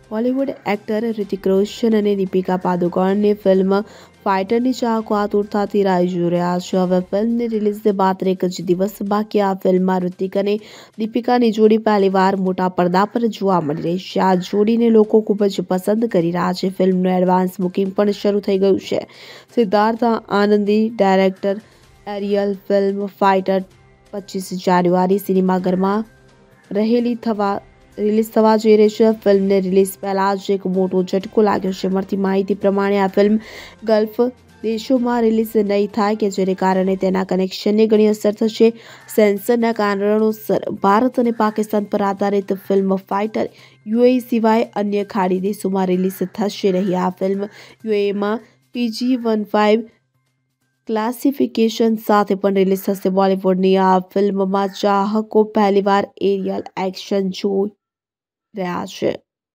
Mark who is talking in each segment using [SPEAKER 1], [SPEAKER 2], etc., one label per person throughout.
[SPEAKER 1] Bollywood actor Hrithik રોશન અને Deepika પાદુકોણની film ફાઇટરની ચાહકો આતુરતાથી રાહ જોઈ રહ્યા છે. હવે ફિલ્મની રિલીઝને માત્ર એક જ દિવસ બાકી. આ ફિલ્મમાં ઋતિક અને દીપિકાની જોડી પહેલીવાર મોટા પડદા પર જોવા મળી રહી છે. આ જોડીને લોકો ખૂબ જ પસંદ કરી રહ્યા છે. ફિલ્મનું એડવાન્સ બુકિંગ પણ શરૂ થઈ ગયું છે. Siddharth Anand director aerial film fighter 25 જાન્યુઆરી સિનેમાઘરમાં રિલીઝ થવા જઈ રહી છે. ફિલ્મને રિલીઝ પહેલા જ એક મોટો ઝટકો લાગ્યો છે. મળતી માહિતી પ્રમાણે આ ફિલ્મ ગલ્ફ દેશોમાં રિલીઝ નહીં થાય કે જેને કારણે તેના કનેક્શનને ઘણી અસર થશે. સેન્સરના કારણોસર ભારત અને પાકિસ્તાન પર આધારિત ફિલ્મ ફાઇટર યુએઈ સિવાય અન્ય ખાડી દેશોમાં રિલીઝ થશે નહીં. આ ફિલ્મ યુએઈમાં PG-15 ક્લાસિફિકેશન સાથે પણ રિલીઝ થશે. બોલિવૂડની આ ફિલ્મમાં ચાહકો પહેલીવાર એરિયલ એક્શન જોઈ રહ્યા છે.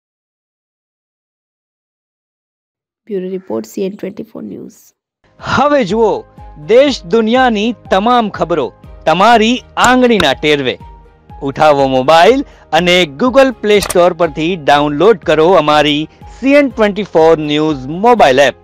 [SPEAKER 1] Bureau report CN24 news.
[SPEAKER 2] હવે જુઓ દેશ દુનિયાની તમામ ખબરો તમારી આંગળીના ટેરવે. ઉઠાવો મોબાઈલ અને Google Play Store પરથી ડાઉનલોડ કરો અમારી CN24 ન્યૂઝ મોબાઈલ એપ.